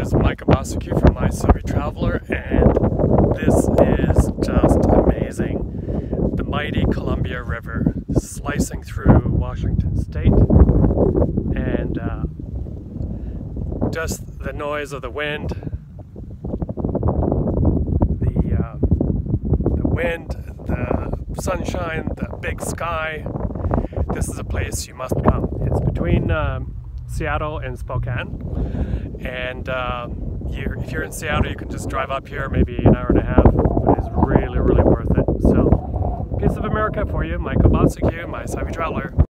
is Bociurkiw from My Savvy Traveler, and this is just amazing. The mighty Columbia River slicing through Washington State, and just the noise of the wind, the sunshine, the big sky. This is a place you must come. It's between Seattle and Spokane, and if you're in Seattle, you can just drive up here, maybe an hour and a half, but it's really, really worth it. So, piece of America for you, Bociurkiw, My Savvy Traveler.